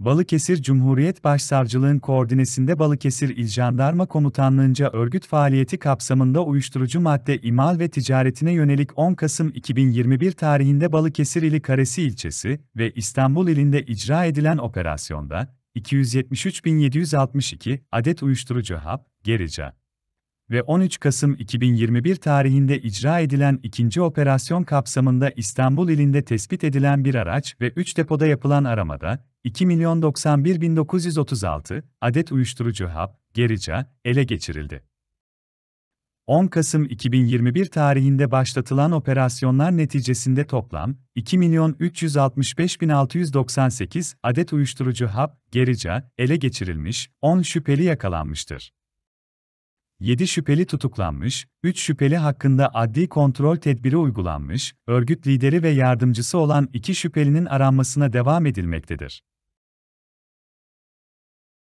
Balıkesir Cumhuriyet Başsavcılığın koordinesinde Balıkesir İl Jandarma Komutanlığı'nca örgüt faaliyeti kapsamında uyuşturucu madde imal ve ticaretine yönelik 10 Kasım 2021 tarihinde Balıkesir ili Karesi ilçesi ve İstanbul ilinde icra edilen operasyonda 273.762 adet uyuşturucu hap, gerica ve 13 Kasım 2021 tarihinde icra edilen ikinci operasyon kapsamında İstanbul ilinde tespit edilen bir araç ve 3 depoda yapılan aramada 2.091.936 adet uyuşturucu hap, gerica, ele geçirildi. 10 Kasım 2021 tarihinde başlatılan operasyonlar neticesinde toplam 2.365.698 adet uyuşturucu hap, gerica, ele geçirilmiş, 10 şüpheli yakalanmıştır. 7 şüpheli tutuklanmış, 3 şüpheli hakkında adli kontrol tedbiri uygulanmış, örgüt lideri ve yardımcısı olan 2 şüphelinin aranmasına devam edilmektedir.